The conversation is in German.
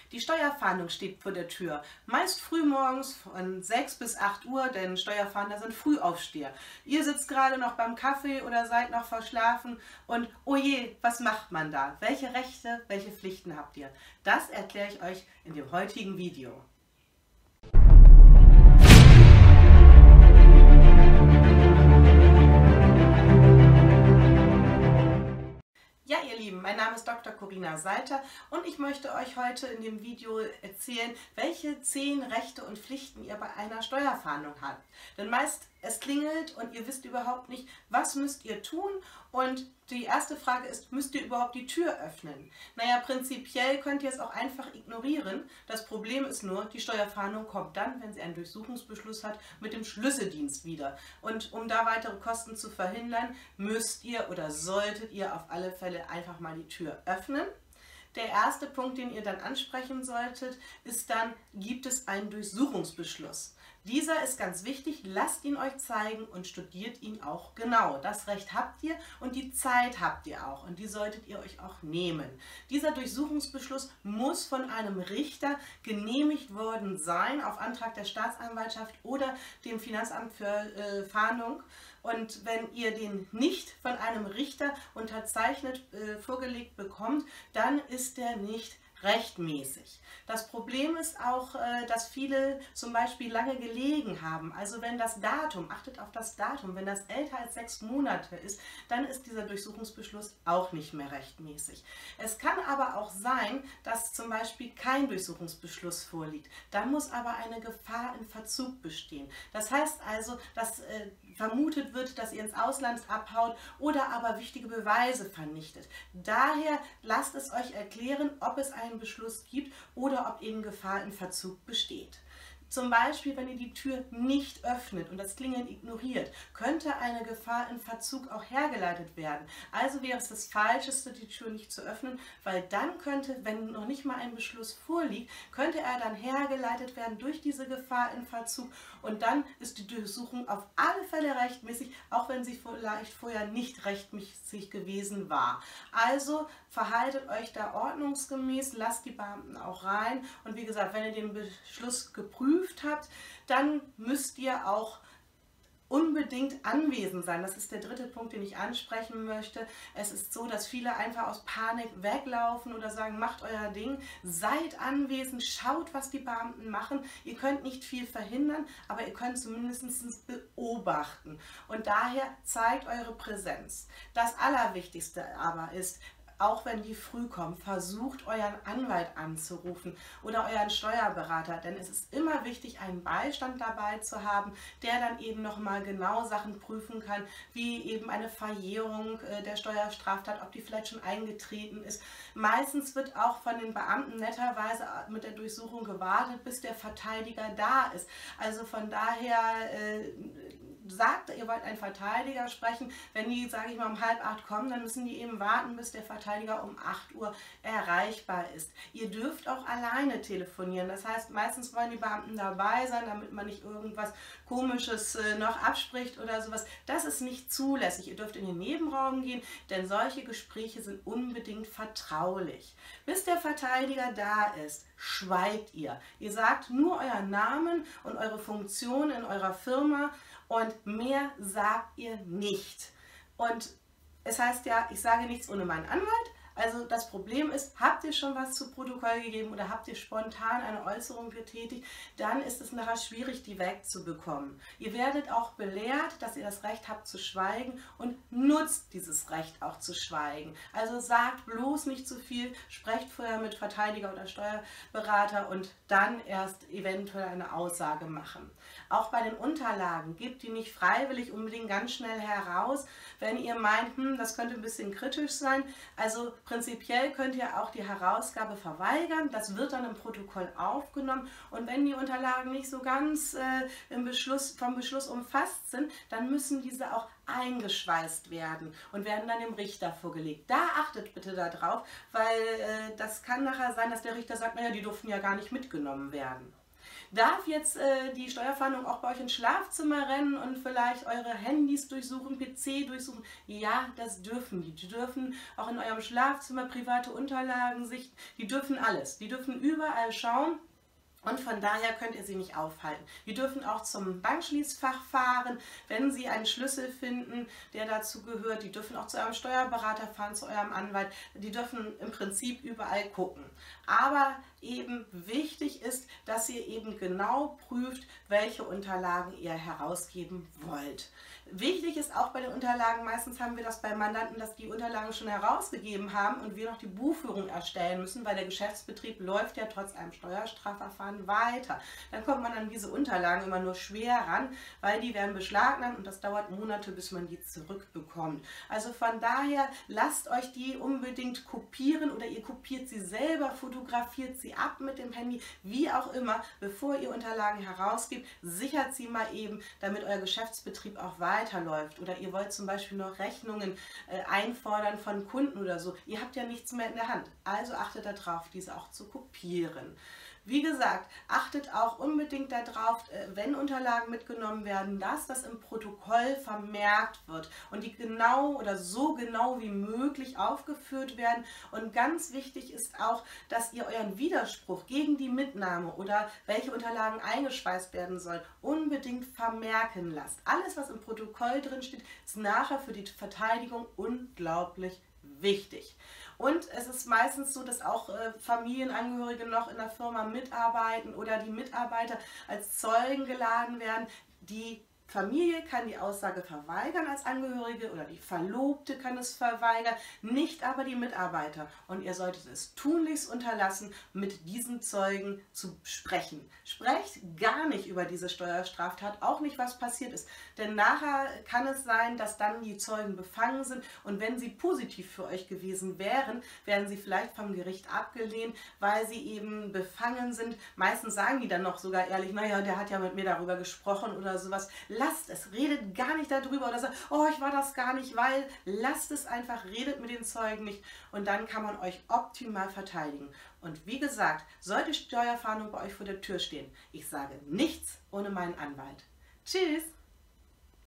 Die Steuerfahndung steht vor der Tür. Meist frühmorgens von 6 bis 8 Uhr, denn Steuerfahnder sind Frühaufsteher. Ihr sitzt gerade noch beim Kaffee oder seid noch verschlafen und oh je, was macht man da? Welche Rechte, welche Pflichten habt ihr? Das erkläre ich euch in dem heutigen Video. Ja, ihr Lieben, mein Name ist Dr. Corinna Salter und ich möchte euch heute in dem Video erzählen, welche 10 Rechte und Pflichten ihr bei einer Steuerfahndung habt. Denn meist es klingelt und ihr wisst überhaupt nicht, was müsst ihr tun, und die erste Frage ist, müsst ihr überhaupt die Tür öffnen? Naja, prinzipiell könnt ihr es auch einfach ignorieren. Das Problem ist nur, die Steuerfahndung kommt dann, wenn sie einen Durchsuchungsbeschluss hat, mit dem Schlüsseldienst wieder. Und um da weitere Kosten zu verhindern, müsst ihr oder solltet ihr auf alle Fälle einfach mal die Tür öffnen. Der erste Punkt, den ihr dann ansprechen solltet, ist dann, gibt es einen Durchsuchungsbeschluss? Dieser ist ganz wichtig, lasst ihn euch zeigen und studiert ihn auch genau. Das Recht habt ihr und die Zeit habt ihr auch und die solltet ihr euch auch nehmen. Dieser Durchsuchungsbeschluss muss von einem Richter genehmigt worden sein, auf Antrag der Staatsanwaltschaft oder dem Finanzamt für Fahndung. Und wenn ihr den nicht von einem Richter unterzeichnet vorgelegt bekommt, dann ist der nicht rechtmäßig. Das Problem ist auch, dass viele zum Beispiel lange gelegen haben. Also wenn das Datum, achtet auf das Datum, wenn das älter als 6 Monate ist, dann ist dieser Durchsuchungsbeschluss auch nicht mehr rechtmäßig. Es kann aber auch sein, dass zum Beispiel kein Durchsuchungsbeschluss vorliegt. Dann muss aber eine Gefahr im Verzug bestehen. Das heißt also, dass vermutet wird, dass ihr ins Ausland abhaut oder aber wichtige Beweise vernichtet. Daher lasst es euch erklären, ob es einen Beschluss gibt oder ob eben Gefahr im Verzug besteht. Zum Beispiel, wenn ihr die Tür nicht öffnet und das Klingeln ignoriert, könnte eine Gefahr im Verzug auch hergeleitet werden. Also wäre es das Falscheste, die Tür nicht zu öffnen, weil dann könnte, wenn noch nicht mal ein Beschluss vorliegt, könnte er dann hergeleitet werden durch diese Gefahr im Verzug und dann ist die Durchsuchung auf alle Fälle rechtmäßig, auch wenn sie vielleicht vorher nicht rechtmäßig gewesen war. Also verhaltet euch da ordnungsgemäß, lasst die Beamten auch rein und wie gesagt, wenn ihr den Beschluss geprüft habt, dann müsst ihr auch unbedingt anwesend sein. Das ist der dritte Punkt, den ich ansprechen möchte. Es ist so, dass viele einfach aus Panik weglaufen oder sagen, macht euer Ding. Seid anwesend, schaut, was die Beamten machen. Ihr könnt nicht viel verhindern, aber ihr könnt zumindest beobachten. Und daher zeigt eure Präsenz. Das Allerwichtigste aber ist, auch wenn die früh kommen, versucht euren Anwalt anzurufen oder euren Steuerberater, denn es ist immer wichtig, einen Beistand dabei zu haben, der dann eben nochmal genau Sachen prüfen kann, wie eben eine Verjährung der Steuerstraftat, ob die vielleicht schon eingetreten ist. Meistens wird auch von den Beamten netterweise mit der Durchsuchung gewartet, bis der Verteidiger da ist. Also von daher sagt, ihr wollt einen Verteidiger sprechen, wenn die, sage ich mal, um 7:30 kommen, dann müssen die eben warten, bis der Verteidiger um 8 Uhr erreichbar ist. Ihr dürft auch alleine telefonieren, das heißt, meistens wollen die Beamten dabei sein, damit man nicht irgendwas Komisches noch abspricht oder sowas. Das ist nicht zulässig. Ihr dürft in den Nebenraum gehen, denn solche Gespräche sind unbedingt vertraulich. Bis der Verteidiger da ist, schweigt ihr. Ihr sagt nur euren Namen und eure Funktion in eurer Firma und mehr sagt ihr nicht. Und es heißt ja, ich sage nichts ohne meinen Anwalt. Also das Problem ist, habt ihr schon was zu Protokoll gegeben oder habt ihr spontan eine Äußerung getätigt, dann ist es nachher schwierig, die wegzubekommen. Ihr werdet auch belehrt, dass ihr das Recht habt zu schweigen und nutzt dieses Recht auch zu schweigen. Also sagt bloß nicht zu viel, sprecht vorher mit Verteidiger oder Steuerberater und dann erst eventuell eine Aussage machen. Auch bei den Unterlagen gebt die nicht freiwillig unbedingt ganz schnell heraus, wenn ihr meint, das könnte ein bisschen kritisch sein. Also prinzipiell könnt ihr auch die Herausgabe verweigern, das wird dann im Protokoll aufgenommen und wenn die Unterlagen nicht so ganz vom Beschluss umfasst sind, dann müssen diese auch eingeschweißt werden und werden dann dem Richter vorgelegt. Da achtet bitte darauf, weil das kann nachher sein, dass der Richter sagt, naja, die durften ja gar nicht mitgenommen werden. Darf jetzt die Steuerfahndung auch bei euch ins Schlafzimmer rennen und vielleicht eure Handys durchsuchen, PC durchsuchen? Ja, das dürfen die. Die dürfen auch in eurem Schlafzimmer private Unterlagen sichten. Die dürfen alles. Die dürfen überall schauen. Und von daher könnt ihr sie nicht aufhalten. Die dürfen auch zum Bankschließfach fahren, wenn sie einen Schlüssel finden, der dazu gehört. Die dürfen auch zu eurem Steuerberater fahren, zu eurem Anwalt. Die dürfen im Prinzip überall gucken. Aber eben wichtig ist, dass ihr eben genau prüft, welche Unterlagen ihr herausgeben wollt. Wichtig ist auch bei den Unterlagen, meistens haben wir das bei Mandanten, dass die Unterlagen schon herausgegeben haben und wir noch die Buchführung erstellen müssen, weil der Geschäftsbetrieb läuft ja trotz einem Steuerstrafverfahren weiter. Dann kommt man an diese Unterlagen immer nur schwer ran, weil die werden beschlagnahmt und das dauert Monate, bis man die zurückbekommt. Also von daher lasst euch die unbedingt kopieren oder ihr kopiert sie selber, fotografiert sie ab mit dem Handy, wie auch immer, bevor ihr Unterlagen herausgebt, sichert sie mal eben, damit euer Geschäftsbetrieb auch weiterläuft. Oder ihr wollt zum Beispiel noch Rechnungen einfordern von Kunden oder so. Ihr habt ja nichts mehr in der Hand. Also achtet darauf, diese auch zu kopieren. Wie gesagt, achtet auch unbedingt darauf, wenn Unterlagen mitgenommen werden, dass das im Protokoll vermerkt wird und die genau oder so genau wie möglich aufgeführt werden. Und ganz wichtig ist auch, dass ihr euren Widerspruch gegen die Mitnahme oder welche Unterlagen eingespeist werden sollen, unbedingt vermerken lasst. Alles, was im Protokoll drin steht, ist nachher für die Verteidigung unglaublich wichtig. Und es ist meistens so, dass auch Familienangehörige noch in der Firma mitarbeiten oder die Mitarbeiter als Zeugen geladen werden. Die Familie kann die Aussage verweigern als Angehörige oder die Verlobte kann es verweigern, nicht aber die Mitarbeiter. Und ihr solltet es tunlichst unterlassen, mit diesen Zeugen zu sprechen. Sprecht gar nicht über diese Steuerstraftat, auch nicht, was passiert ist. Denn nachher kann es sein, dass dann die Zeugen befangen sind und wenn sie positiv für euch gewesen wären, werden sie vielleicht vom Gericht abgelehnt, weil sie eben befangen sind. Meistens sagen die dann noch sogar ehrlich, naja, der hat ja mit mir darüber gesprochen oder sowas. Lasst es, redet gar nicht darüber oder sagt, oh, ich war das gar nicht, weil, lasst es einfach, redet mit den Zeugen nicht und dann kann man euch optimal verteidigen. Und wie gesagt, sollte Steuerfahndung bei euch vor der Tür stehen, ich sage nichts ohne meinen Anwalt. Tschüss!